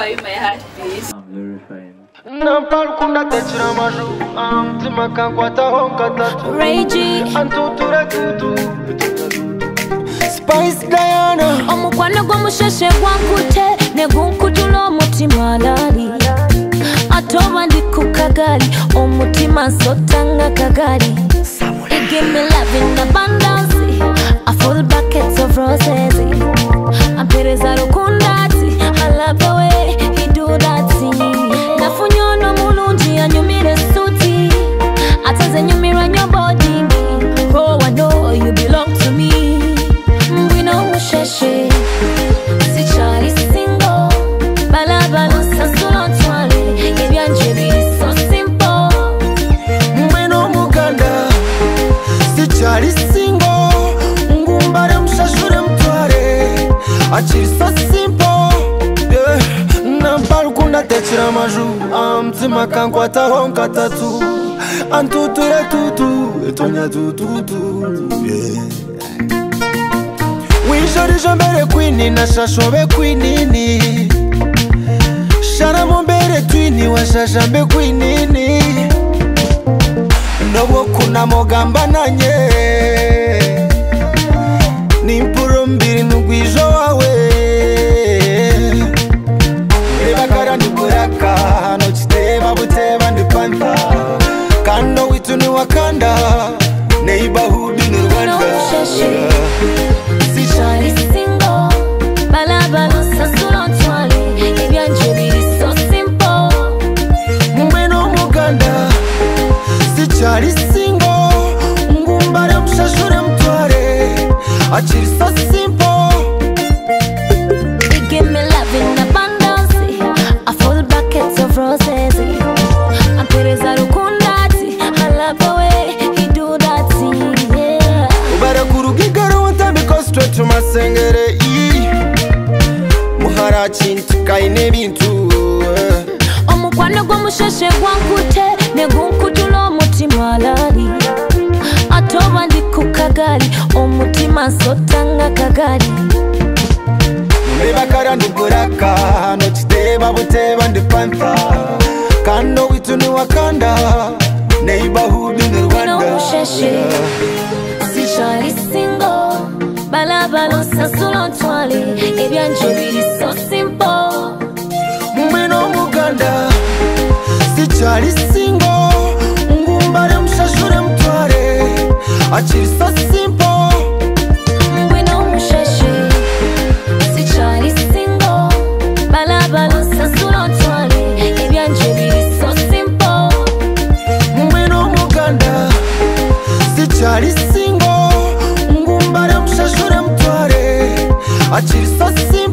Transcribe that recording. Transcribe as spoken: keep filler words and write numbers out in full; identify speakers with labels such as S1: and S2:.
S1: are you, my heart, please?
S2: I'm very fine.
S3: Spice Diana
S4: omukwano gw'omusheshe gwankute ne gunkutula omutima lali atoba ndi ku kagali omutima nsotanga kagali. You give me love in abundance, a full bucket of roses. Ampereza rukundati, I love the way he do that thing. Nafunyono mulungi anyumire suti, ataze nyumira nyo body. Oh, I know you belong to me. Mbwino musheshe, si chali single. Balabalo sasulo twale, ebyanje biri so simple.
S3: Mbwino muganda, si chali single. Ngumbare mshashure mtware, achiri so simple. Yeah. Nampalukunda techira maju, amtima kankwataho nkatatu. Antuture tutu, etonya tututu. Yeah. Winshorije mbere kwini na shashobe kwinini. Shara mbere twini wa shashambe kwinini. Nobo kuna mogamba nanye. Nimpuro mbiri nugwijo wawe. Ebakara ndiburaka, no chiteba buteba ndipanta. Kando witu ni Wakanda, neighborhood ni Rwanda.
S4: Si chali single, balabalo sasulo twale, ebyanje biri so simple.
S3: Mbwino muganda, si chali single. Ngumbare mshashure mtware, achiri so simple.
S4: You give me love in abundance, a full bucket of roses. Ampereza rukundati, I love the way he do that thing, yeah.
S3: Ubara kurugigaro utamiko straight to masengere i. Muhara chinti kaine bintu.
S4: Omukwano gw'omusheshe gwankute ne gunkutula omutima lali atoba ndi ku kagali omutima nsotanga kagali.
S3: Mbebakara ndiburaka, no chiteba buteba ndipanta. Kando witu ni Wakanda, neighborhood ni Rwanda.
S4: Musheshe, si chali single, balabalo sasulo twale, ebyanje biri so simple.
S3: Mbwino muganda, si chali single. Ngumbare mshashure mtware, achiri so simple.
S4: Mbwino musheshe, si chali single, balabalo sasulo twale, ebyanje biri so simple.
S3: Mbwino muganda, si chali single. Ngumbare mshashure mtware, achiri so simple.